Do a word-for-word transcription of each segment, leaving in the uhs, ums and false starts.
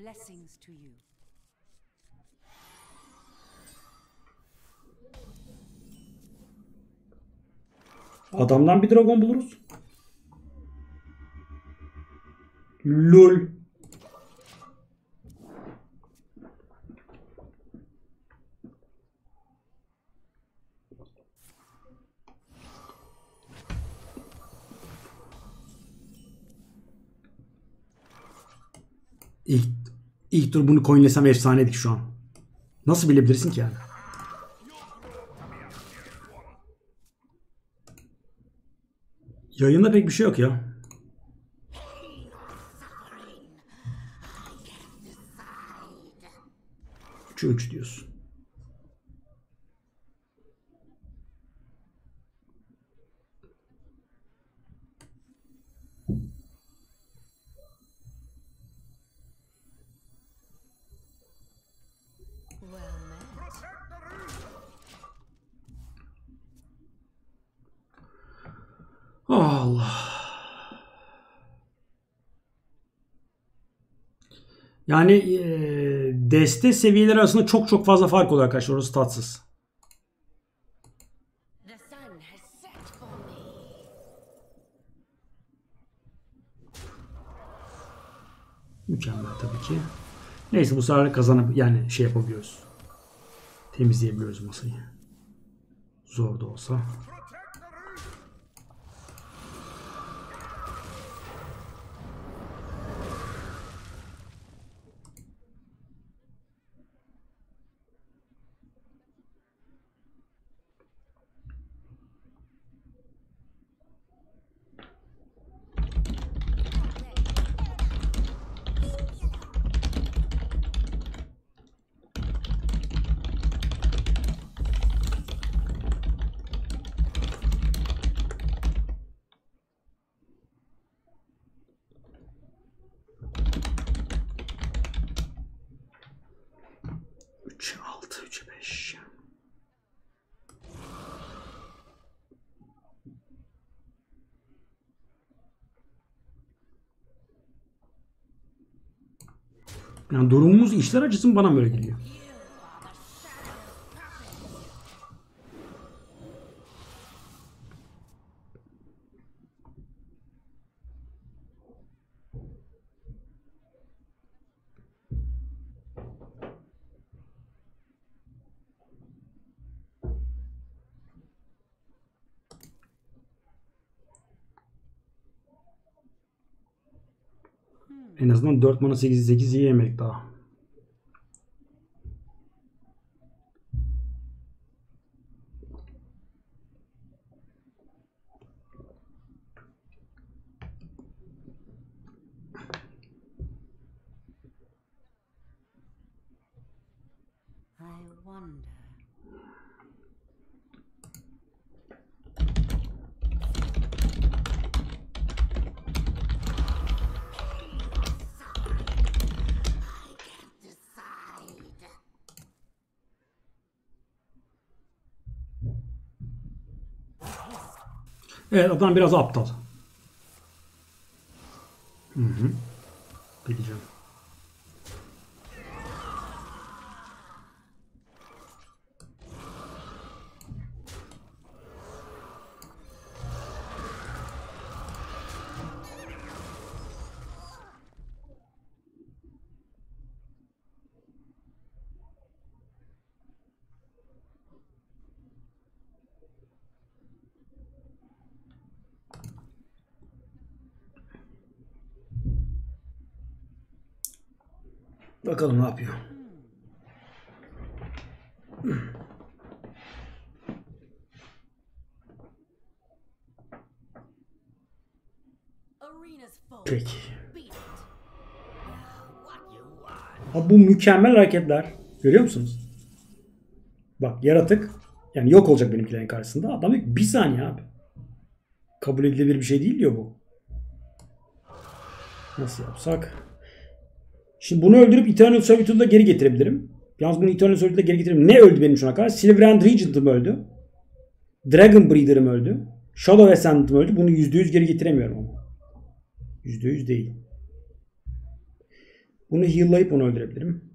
Blessings to you. Adamdan bir dragon buluruz. Lol. İlk, ilk tur bunu coinlesem efsaneydik şu an. Nasıl bilebilirsin ki yani? Yayında pek bir şey yok ya. üçe üç diyorsun. Allah. Yani e, deste seviyeleri arasında çok çok fazla fark oluyor arkadaşlar. Orası tatsız. Mükemmel tabii ki. Neyse bu sefer kazanıp yani şey yapabiliyoruz. Temizleyebiliyoruz masayı. Zor da olsa. üçe altı, üçe beş. Yani durumumuz işler açısından bana böyle geliyor. En azından dört mana sekiz sekiz iyi yemek daha. I wonder. Evet adam biraz aptal. Hı hı. Bileceğim. Bakalım ne yapıyor. Peki. Abi bu mükemmel hareketler. Görüyor musunuz? Bak yaratık. Yani yok olacak benimkilerin karşısında. Adam diyor ki bir saniye abi. Kabul edilebilir bir şey değil diyor bu. Nasıl yapsak? Şimdi bunu öldürüp Eternal Servitude'u da geri getirebilirim. Yalnız bunu Eternal Servitude'u da geri getirebilirim. Ne öldü benim şu ana kadar? Silverhand Regent'ım öldü. Dragon Breeder'ım öldü. Shadow Ascendant'ım öldü. Bunu yüzde yüz geri getiremiyorum ama. yüzde yüz değil. Bunu heal'layıp onu öldürebilirim.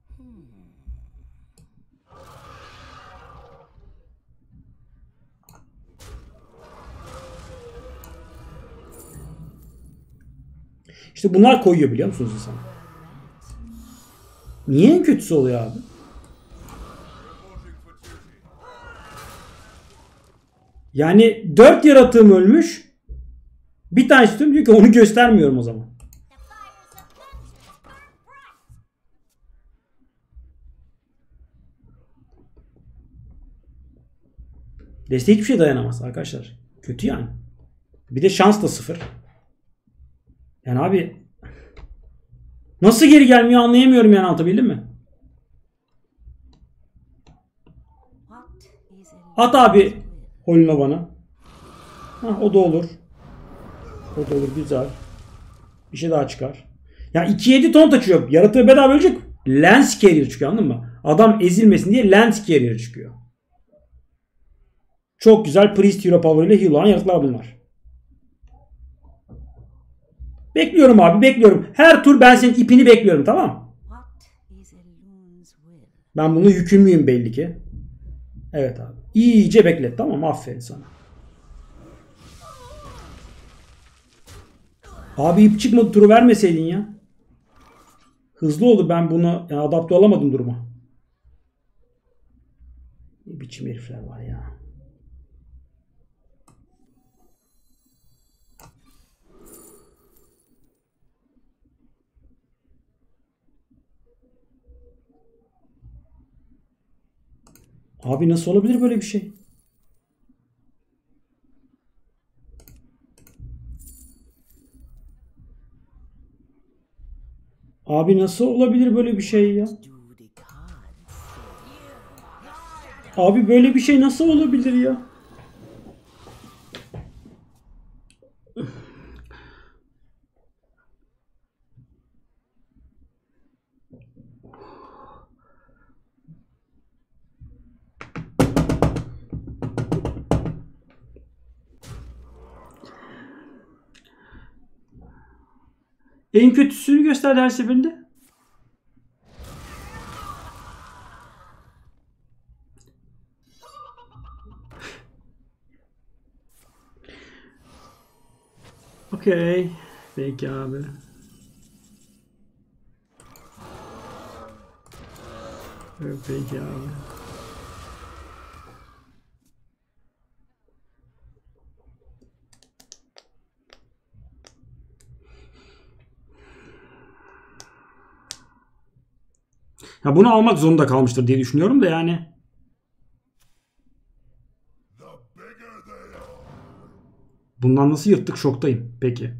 İşte bunlar koyuyor biliyor musunuz insan? Niye en kötüsü oluyor abi? Yani dört yaratığım ölmüş. Bir tanesi diyorum diyor ki onu göstermiyorum o zaman. Desteğe hiçbir şey dayanamaz arkadaşlar. Kötü yani. Bir de şans da sıfır. Yani abi nasıl geri gelmiyor anlayamıyorum yani, anlatabildim mi? At abi Holina bana. Hah, o da olur. O da olur, güzel. Bir şey daha çıkar. Ya iki yedi ton taşıyor. Yaratığı bedava ölecek. Lens carrier çıkıyor, anladın mı? Adam ezilmesin diye lens carrier çıkıyor. Çok güzel priest hero power ile heal olan yaratıklar bunlar. Bekliyorum abi, bekliyorum. Her tur ben senin ipini bekliyorum, tamam. Ben bunu yükümlüyüm belli ki. Evet abi. İyice beklet, tamam, aferin sana. Abi ip çıkmadı, turu vermeseydin ya. Hızlı oldu, ben bunu yani adapte olamadım duruma. Ne biçim herifler var ya. Abi nasıl olabilir böyle bir şey? Abi nasıl olabilir böyle bir şey ya? Abi böyle bir şey nasıl olabilir ya? En kötüsünü gösterdi her seferinde. Okey. Peki abi. Evet, peki abi. Ya bunu almak zorunda kalmıştır diye düşünüyorum da yani. Bundan nasıl yırttık, şoktayım. Peki.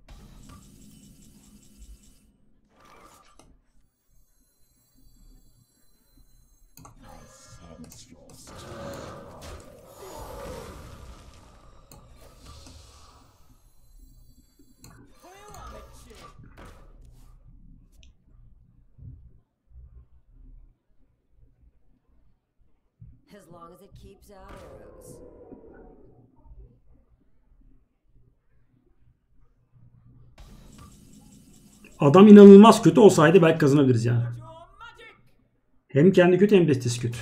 As long as it keeps out arrows. Adam inanılmaz kötü olsaydı belki kazanabiliriz yani. Hem kendi kötü hem destesi kötü.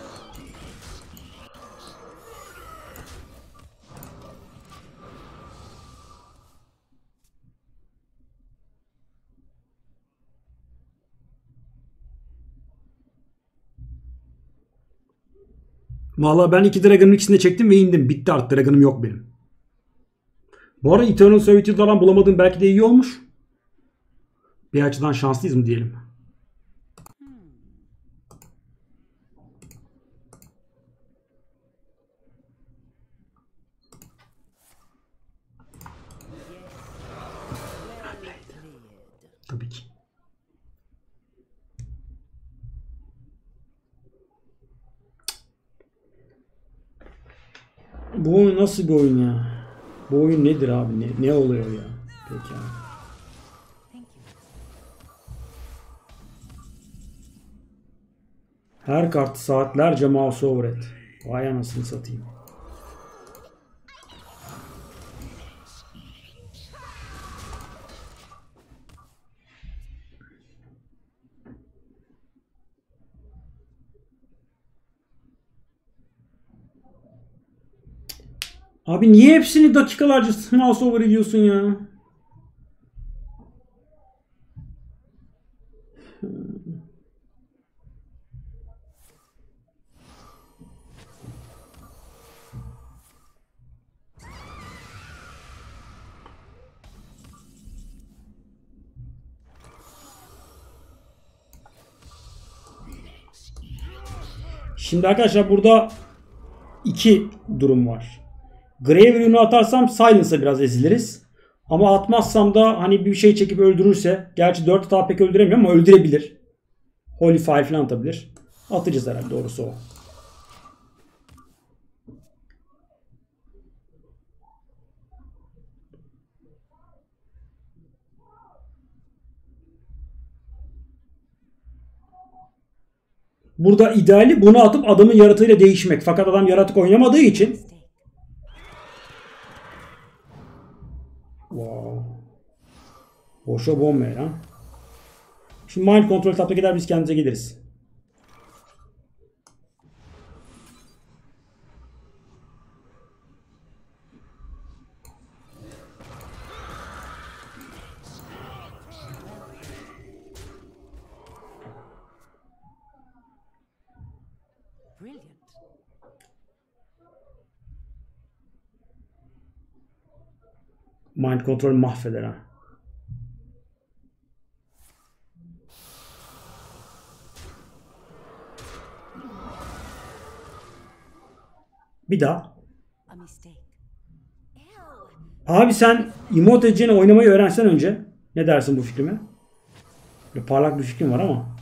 Vallahi ben iki Dragon'ın ikisini de çektim ve indim. Bitti artık. Dragon'ım yok benim. Bu arada Eternal Servitude'dan bulamadığım belki de iyi olmuş. Bir açıdan şanslıyız mı diyelim. Tabii ki. Bu oyun nasıl bir oyun ya? Bu oyun nedir abi? Ne, ne oluyor ya? Peki abi. Her kartı saatlerce mouse over et. Vay anasını satayım. Abi niye hepsini dakikalarca mouse over ediyorsun ya? Şimdi arkadaşlar burada iki durum var. Grave Rune'u atarsam Silence'a biraz eziliriz. Ama atmazsam da hani bir şey çekip öldürürse, gerçi dört hata pek öldüremiyor ama öldürebilir. Holy Fire falan atabilir. Atacağız herhalde, doğrusu o. Burada ideali bunu atıp adamın yaratığıyla değişmek. Fakat adam yaratık oynamadığı için. Wow. Boşa bomba ya. Şimdi mind control tapta gider, biz kendimize geliriz. Brilliant. Mind control mahveder ha. Bir daha. A mistake. Ew. Abi sen emote edeceğine oynamayı öğrensen önce. Ne dersin bu fikrime? Böyle parlak bir fikrim var ama.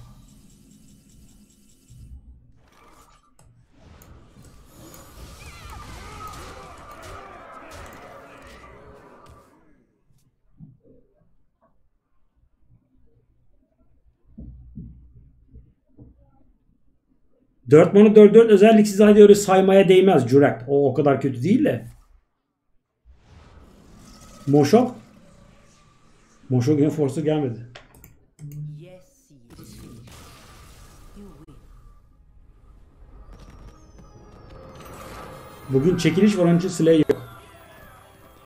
dört mana dört dört özelliksiz hadi öyle saymaya değmez Jurak. O o kadar kötü değil de. Moşok. Moşok yine Force'a gelmedi. Yes, you see. You win. Bugün çekiliş var, onun için Slay yok.